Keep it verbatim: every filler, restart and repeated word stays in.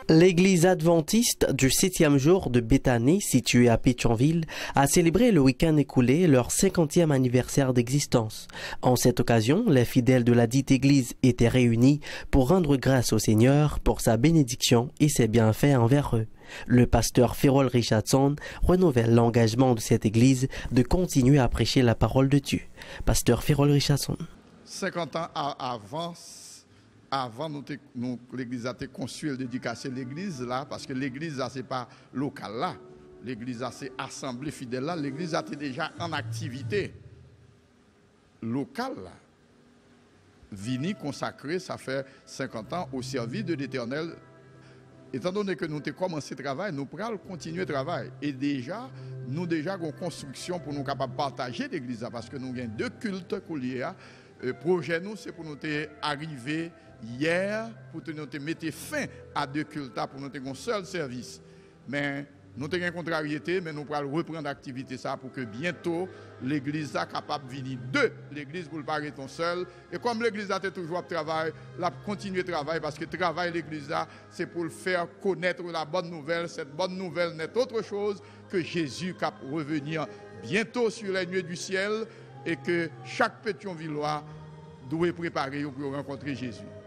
L'église adventiste du septième jour de Béthanie, située à Pétionville, a célébré le week-end écoulé leur cinquantième anniversaire d'existence. En cette occasion, les fidèles de la dite église étaient réunis pour rendre grâce au Seigneur pour sa bénédiction et ses bienfaits envers eux. Le pasteur Ferrol Richardson renouvelle l'engagement de cette église de continuer à prêcher la parole de Dieu. Pasteur Ferrol Richardson. cinquante ans avant, avant nous, nous l'église a été conçue, dédicacée l'église là, parce que l'église là, c'est pas local là. L'église là, c'est assemblée fidèle là. L'église a été déjà en activité locale là. Vini consacré, ça fait cinquante ans au service de l'Éternel. Étant donné que nous avons commencé le travail, nous pourrons continuer le travail. Et déjà, nous déjà avons une construction pour nous capables de partager l'église parce que nous avons deux cultes couliers. Le projet nous, c'est pour nous arriver hier, pour nous mettre fin à deux cultes, pour nous avoir un seul service. Mais nous avons une contrariété, mais nous pourrons reprendre l'activité ça pour que bientôt l'église soit capable de venir de l'église pour ne pas rester seul. Et comme l'église a toujours à travail, la continuer le travail parce que le travail de l'église c'est pour le faire connaître la bonne nouvelle. Cette bonne nouvelle n'est autre chose que Jésus qui va revenir bientôt sur les nuées du ciel et que chaque Pétionvillois doit préparer pour rencontrer Jésus.